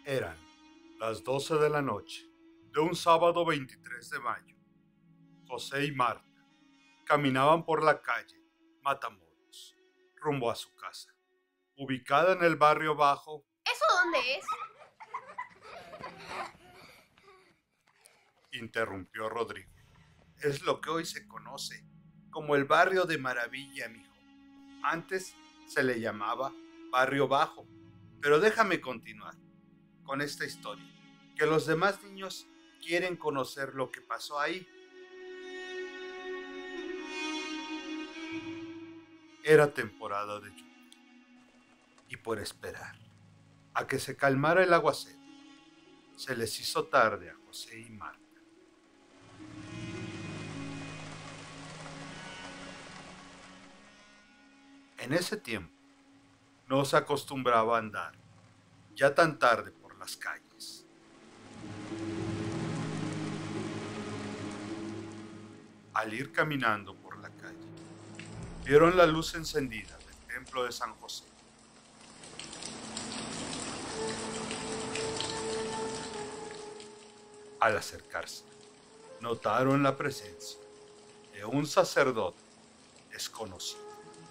Eran las 12 de la noche de un sábado 23 de mayo. José y Marta caminaban por la calle Matamoros, rumbo a su casa, ubicada en el barrio bajo. ¿Eso dónde es? Interrumpió Rodrigo. Es lo que hoy se conoce como el barrio de Maravilla, mijo. Antes se le llamaba barrio bajo, pero déjame continuar con esta historia, que los demás niños quieren conocer lo que pasó ahí. Era temporada de lluvia, y por esperar a que se calmara el aguacero, se les hizo tarde a José y Marta. En ese tiempo no se acostumbraba a andar ya tan tarde por las calles. Al ir caminando por la calle, vieron la luz encendida del templo de San José. Al acercarse, notaron la presencia de un sacerdote desconocido.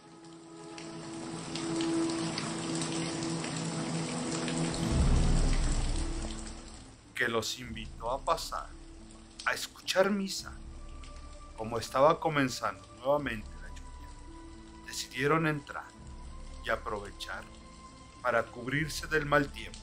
Que los invitó a pasar a escuchar misa. Como estaba comenzando nuevamente la lluvia, decidieron entrar y aprovechar para cubrirse del mal tiempo.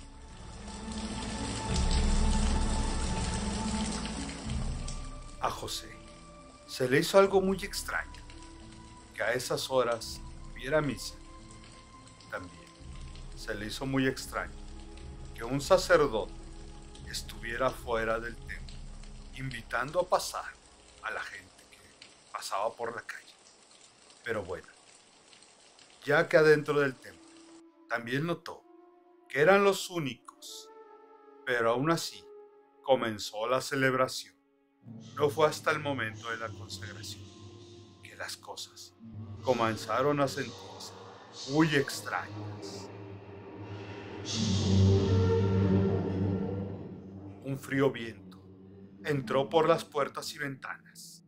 A José se le hizo algo muy extraño, que a esas horas hubiera misa. También se le hizo muy extraño que un sacerdote estuviera fuera del templo, invitando a pasar a la gente que pasaba por la calle. Pero bueno, ya que adentro del templo también notó que eran los únicos, pero aún así comenzó la celebración. No fue hasta el momento de la consagración que las cosas comenzaron a sentirse muy extrañas. Un frío viento entró por las puertas y ventanas.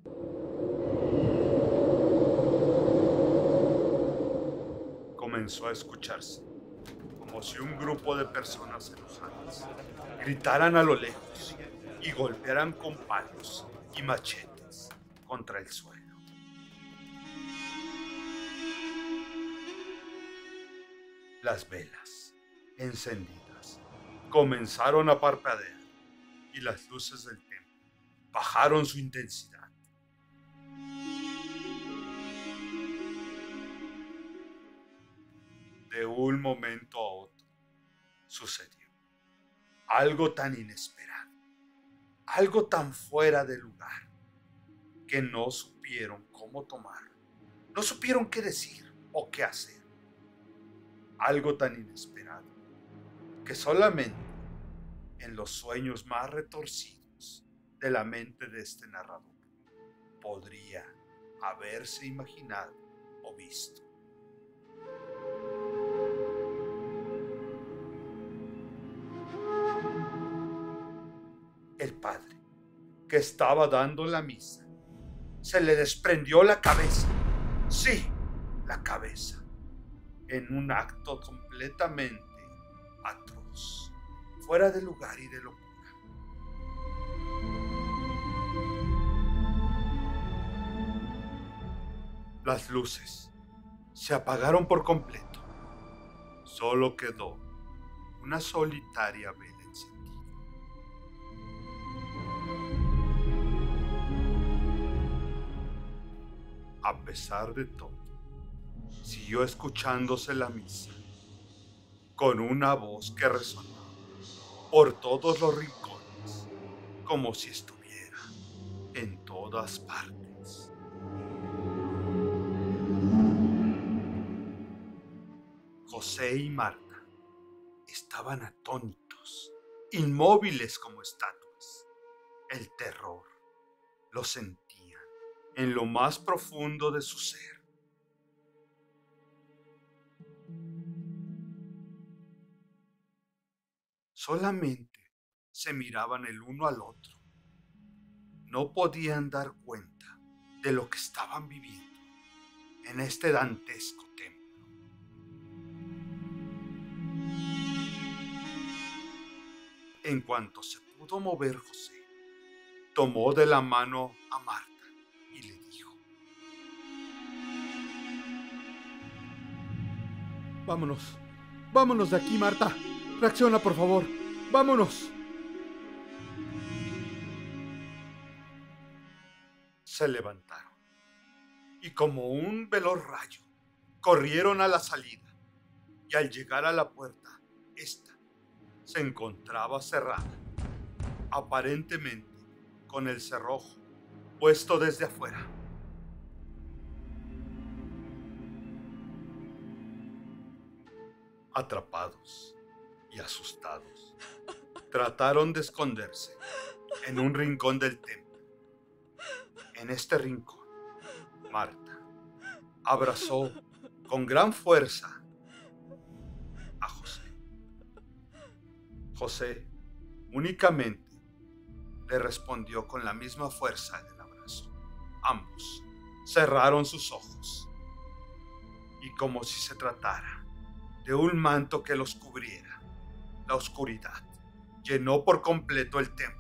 Comenzó a escucharse como si un grupo de personas enojadas gritaran a lo lejos y golpearan con palos y machetes contra el suelo. Las velas, encendidas, comenzaron a parpadear y las luces del templo bajaron su intensidad. De un momento a otro sucedió algo tan inesperado, algo tan fuera de lugar, que no supieron cómo tomarlo, no supieron qué decir o qué hacer. Algo tan inesperado que solamente en los sueños más retorcidos de la mente de este narrador podría haberse imaginado o visto. El padre, que estaba dando la misa, se le desprendió la cabeza. Sí, la cabeza, en un acto completamente atroz, fuera de lugar y de locura. Las luces se apagaron por completo. Solo quedó una solitaria vela encendida. A pesar de todo, siguió escuchándose la misa, con una voz que resonó por todos los rincones, como si estuviera en todas partes. José y Marta estaban atónitos, inmóviles como estatuas. El terror lo sentían en lo más profundo de su ser. Solamente se miraban el uno al otro. No podían dar cuenta de lo que estaban viviendo en este dantesco templo. En cuanto se pudo mover José, tomó de la mano a Marta y le dijo: Vámonos. Vámonos de aquí, Marta. Reacciona, por favor. Vámonos. Se levantaron y como un veloz rayo corrieron a la salida, y al llegar a la puerta, ésta se encontraba cerrada, aparentemente con el cerrojo puesto desde afuera. Atrapados y asustados, trataron de esconderse en un rincón del templo. En este rincón, Marta abrazó con gran fuerza a José. José únicamente le respondió con la misma fuerza del abrazo. Ambos cerraron sus ojos y, como si se tratara de un manto que los cubriera, la oscuridad llenó por completo el templo.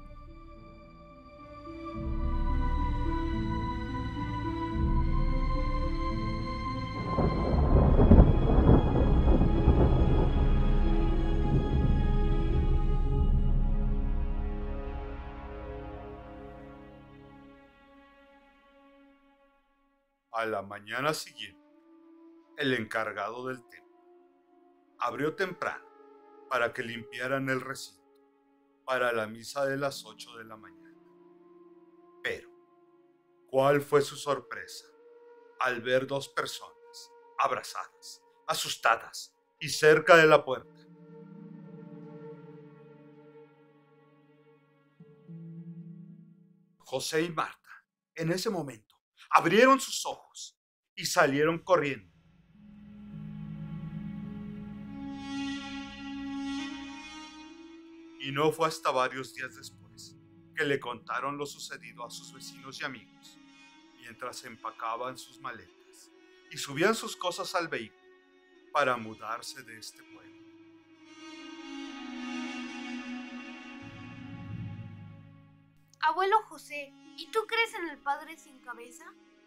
A la mañana siguiente, el encargado del templo abrió temprano para que limpiaran el recinto para la misa de las 8 de la mañana. Pero, ¿cuál fue su sorpresa al ver dos personas abrazadas, asustadas y cerca de la puerta? José y Marta, en ese momento, abrieron sus ojos y salieron corriendo. Y no fue hasta varios días después que le contaron lo sucedido a sus vecinos y amigos, mientras empacaban sus maletas y subían sus cosas al vehículo para mudarse de este pueblo. Abuelo José, ¿y tú crees en el Padre sin cabeza?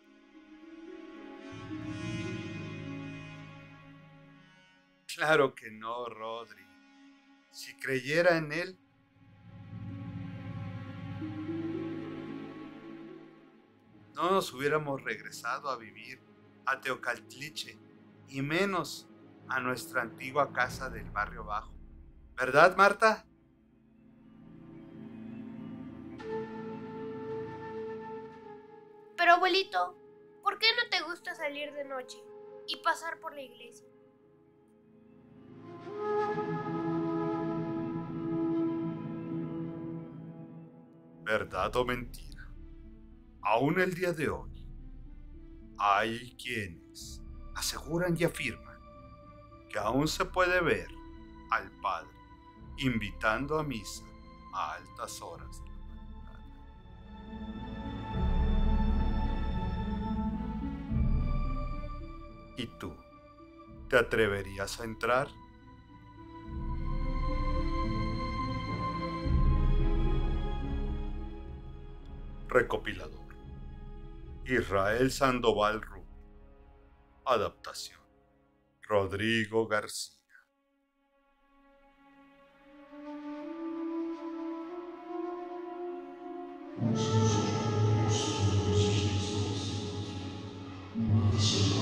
Claro que no, Rodri. Si creyera en él, no nos hubiéramos regresado a vivir a Teocaltliche, y menos a nuestra antigua casa del barrio bajo. ¿Verdad, Marta? Pero abuelito, ¿por qué no te gusta salir de noche y pasar por la iglesia? ¿Verdad o mentira? Aún el día de hoy, hay quienes aseguran y afirman que aún se puede ver al Padre invitando a misa a altas horas de la madrugada. ¿Y tú? ¿Te atreverías a entrar? Recopilador: Israel Sandoval Rubio. Adaptación: Rodrigo García. Jesús,